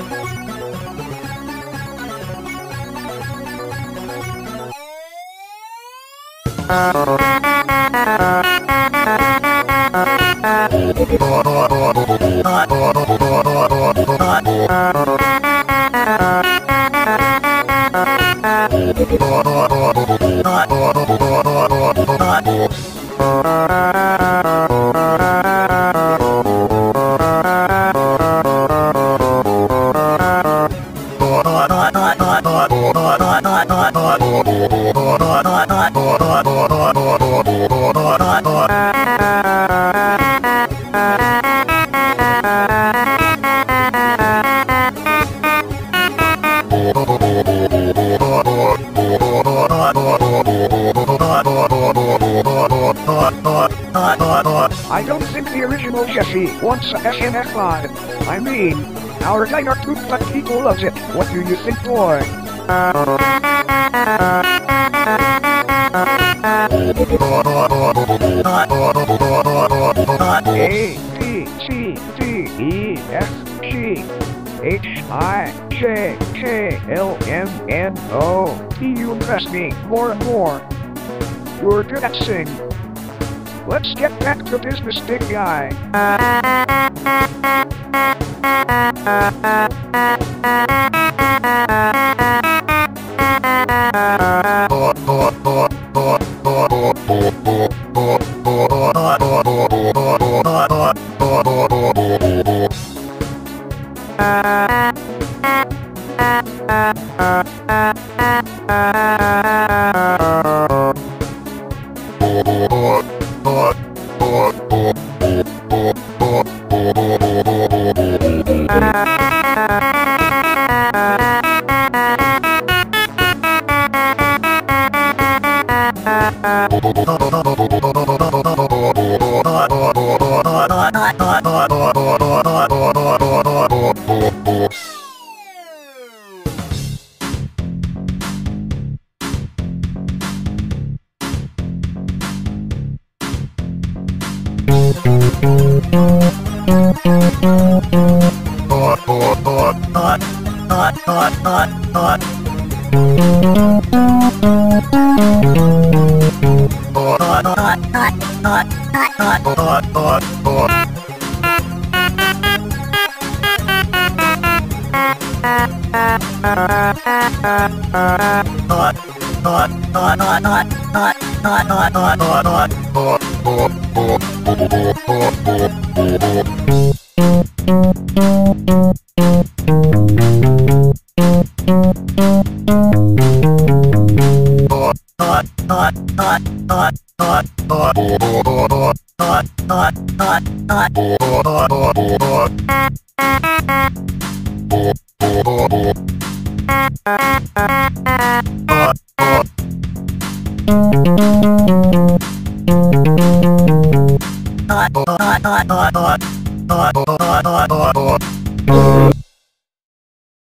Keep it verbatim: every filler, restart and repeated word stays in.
I don't think the original Jesse wants a S N F live. I mean, our diner too, but people loves it. What do you think, boy? A, B, C, D, E, F, G, H, I, J, K, L, M, N, O, P. You impress me more and more. You're good at sing. Let's get back to business, big guy.